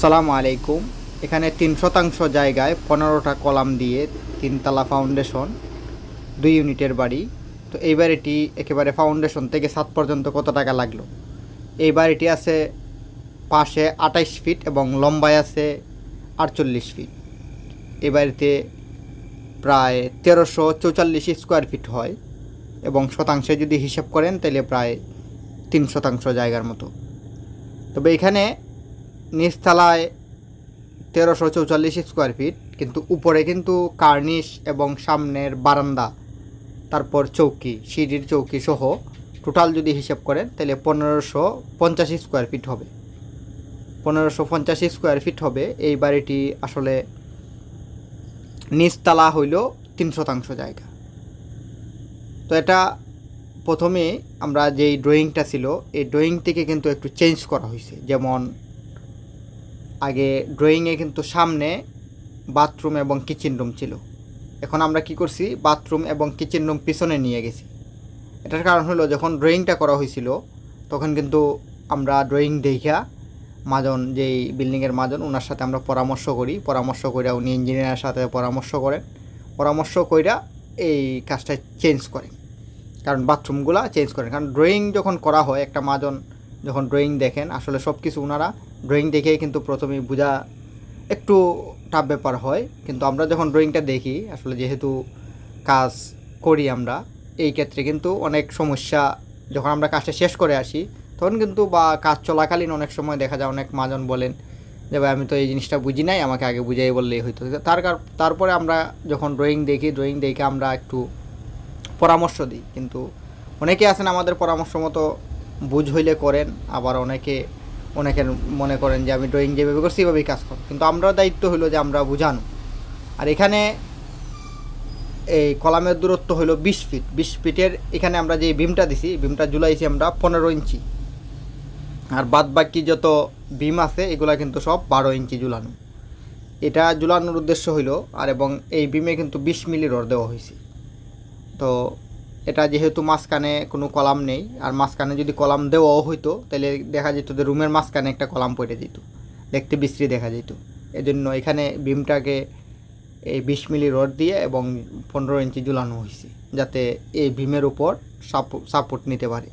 আসসালামু আলাইকুম। এখানে ৩ শতাংশ জায়গায় ১৫টা কলাম দিয়ে ৩ তলা ফাউন্ডেশন ২ ইউনিটের বাড়ি। তো এই বাড়িটি একেবারে ফাউন্ডেশন থেকে ছাদ পর্যন্ত কত টাকা লাগলো? এই বাড়িটি আছে পাশে ২৮ ফিট এবং লম্বায় আছে ৪৮ ফিট। এই বাড়িতে প্রায় ১৩৪৪ স্কোয়ার ফিট হয় এবং শতাংশে যদি হিসাব করেন তাহলে প্রায় ৩ শতাংশ জায়গার মতো। তবে এখানে নিচতলায় ১৩৪৪ স্কোয়ার ফিট, কিন্তু উপরে কিন্তু কার্নিশ এবং সামনের বারান্দা, তারপর চৌকি, সিঁড়ির চৌকি সহ টোটাল যদি হিসাব করেন তাহলে ১৫৫০ স্কোয়ার ফিট হবে। ১৫৫০ স্কোয়ার ফিট হবে। এই বাড়িটি আসলে নিচতলা হইল ৩ শতাংশ জায়গা। তো এটা প্রথমে আমরা যেই ড্রয়িংটা ছিল এই ড্রয়িং থেকে কিন্তু একটু চেঞ্জ করা হয়েছে। যেমন আগে ড্রয়িংয়ে কিন্তু সামনে বাথরুম এবং কিচেন রুম ছিল, এখন আমরা কি করছি বাথরুম এবং কিচেন রুম পিছনে নিয়ে গেছি। এটার কারণ হলো যখন ড্রয়িংটা করা হয়েছিল তখন কিন্তু আমরা ড্রয়িং দেখা মাজন, যেই বিল্ডিংয়ের মাজন, ওনার সাথে আমরা পরামর্শ করি, উনি ইঞ্জিনিয়ারের সাথে পরামর্শ কইরা এই কাজটা চেঞ্জ করেন, কারণ বাথরুমগুলা চেঞ্জ করেন। কারণ ড্রয়িং যখন করা হয়, একটা মাজন যখন ড্রয়িং দেখেন, আসলে সব কিছু ওনারা ড্রয়িং দেখেই কিন্তু প্রথমে বোঝা একটু টাফ ব্যাপার হয়, কিন্তু আমরা যখন ড্রয়িংটা দেখি, আসলে যেহেতু কাজ করি আমরা, এই ক্ষেত্রে কিন্তু অনেক সমস্যা যখন আমরা কাজটা শেষ করে আসি তখন কিন্তু, বা কাজ চলাকালীন অনেক সময় দেখা যায় অনেক মাজন বলেন যে ভাই আমি তো এই জিনিসটা বুঝি নাই, আমাকে আগে বুঝাই বললেই হয়তো। তারপরে আমরা যখন ড্রয়িং দেখে আমরা একটু পরামর্শ দিই, কিন্তু অনেকে আছেন আমাদের পরামর্শ মতো বুঝ হইলে করেন, আবার অনেকের মনে করেন যে আমি ড্রয়িং যেভাবে করছি এভাবেই কাজ করো, কিন্তু আমরা দায়িত্ব হলো যে আমরা বুঝানো। আর এখানে এই কলামের দূরত্ব হলো ২০ ফিট। ২০ ফিটের এখানে আমরা যে বিমটা দিছি, বিমটা ঝুলাইছি আমরা ১৫ ইঞ্চি, আর বাদ বাকি যত বিম আছে এগুলা কিন্তু সব ১২ ইঞ্চি ঝুলানো। এটা ঝুলানোর উদ্দেশ্য হইলো, আর এবং এই বিমে কিন্তু ২০ মিলি রড দেওয়া হয়েছে। তো এটা যেহেতু মাঝখানে কোনো কলাম নেই, আর মাঝখানে যদি কলাম দেওয়াও হইতো তাহলে দেখা যেত যে রুমের মাঝখানে একটা কলাম পড়ে যেত, দেখতে বিশ্রী দেখা যেত। এজন্য এখানে বিমটাকে এই ২০ মিলি রড দিয়ে এবং ১৫ ইঞ্চি ঝুলানো হয়েছে, যাতে এই বিমের উপর সাপোর্ট নিতে পারে।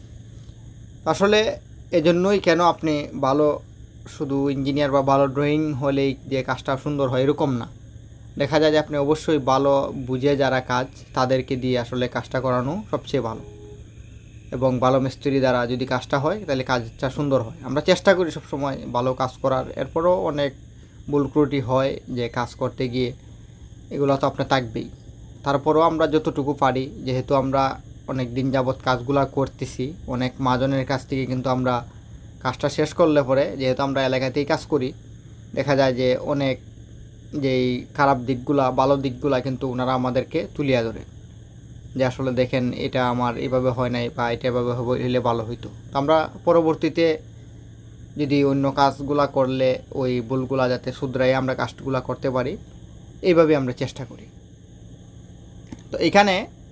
আসলে এজন্যই কেন আপনি ভালো শুধু ইঞ্জিনিয়ার বা ভালো ড্রয়িং হলেই যে কাজটা সুন্দর হয় এরকম না, দেখা যায় যে আপনি অবশ্যই ভালো বুঝে যারা কাজ, তাদেরকে দিয়ে আসলে কাজটা করানো সবচেয়ে ভালো, এবং ভালো মিস্ত্রি দ্বারা যদি কাজটা হয় তাহলে কাজটা সুন্দর হয়। আমরা চেষ্টা করি সবসময় ভালো কাজ করার, এরপরও অনেক ভুল ত্রুটি হয় যে কাজ করতে গিয়ে, এগুলো তো আপনার থাকবেই। তারপরেও আমরা যতটুকু পারি, যেহেতু আমরা অনেক দিন যাবৎ কাজগুলো করতেছি, অনেক মাজনের কাছ থেকে কিন্তু আমরা কাজটা শেষ করলে পরে, যেহেতু আমরা এলাকাতেই কাজ করি, দেখা যায় যে অনেক যেই খারাপ দিকগুলা ভালো দিকগুলা কিন্তু ওনারা আমাদেরকে তুলিয়া ধরে, যে আসলে দেখেন এটা আমার এভাবে হয় নাই, বা এটা এভাবে হলে ভালো হইতো। তো আমরা পরবর্তীতে যদি অন্য কাজগুলা করলে ওই ভুলগুলা যাতে শুধরাই আমরা কাজগুলা করতে পারি, এইভাবে আমরা চেষ্টা করি। তো এখানে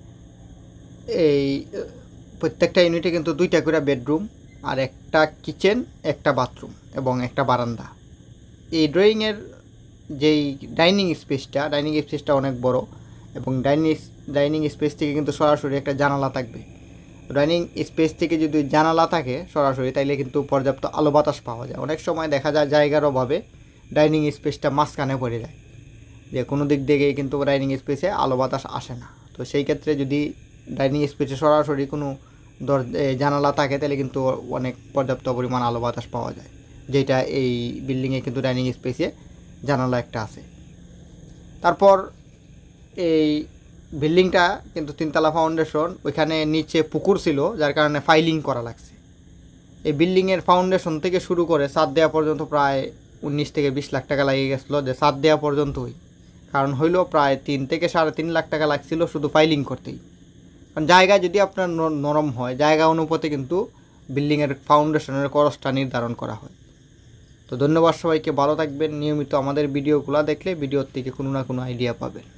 এই প্রত্যেকটা ইউনিটে কিন্তু 2টা করে বেডরুম, আর একটা কিচেন, একটা বাথরুম এবং একটা বারান্দা। এই ড্রয়িংয়ের যেই ডাইনিং স্পেসটা অনেক বড়, এবং ডাইনিং স্পেস থেকে কিন্তু সরাসরি একটা জানালা থাকবে। ডাইনিং স্পেস থেকে যদি জানালা থাকে সরাসরি, তাইলে কিন্তু পর্যাপ্ত আলো বাতাস পাওয়া যায়। অনেক সময় দেখা যায় জায়গার অভাবে ডাইনিং স্পেসটা মাঝখানে পড়ে যায়, যে কোনো দিক থেকেই কিন্তু ডাইনিং স্পেসে আলো বাতাস আসে না। তো সেই ক্ষেত্রে যদি ডাইনিং স্পেসে সরাসরি কোনো জানালা থাকে তাহলে কিন্তু অনেক পর্যাপ্ত পরিমাণ আলো বাতাস পাওয়া যায়, যেটা এই বিল্ডিংয়ে কিন্তু ডাইনিং স্পেসে জানালা একটা আছে। তারপর এই বিল্ডিংটা কিন্তু 3 তলা ফাউন্ডেশন, ওইখানে নিচে পুকুর ছিল, যার কারণে ফাইলিং করা লাগছে। এই বিল্ডিংয়ের ফাউন্ডেশন থেকে শুরু করে ছাদ দেওয়া পর্যন্ত প্রায় 19 থেকে 20 লাখ টাকা লাগিয়ে গেছিলো, যে ছাদ দেওয়া পর্যন্তই। কারণ হইলো প্রায় 3 থেকে 3.5 লাখ টাকা লাগছিল শুধু ফাইলিং করতেই। কারণ জায়গা যদি আপনার নরম হয়, জায়গা অনুপাতে কিন্তু বিল্ডিংয়ের ফাউন্ডেশনের খরচটা নির্ধারণ করা হয়। তো ধন্যবাদ সবাইকে, ভালো থাকবেন। নিয়মিত আমাদের ভিডিওগুলো দেখলে ভিডিওর থেকে কোনো না কোনো আইডিয়া পাবেন।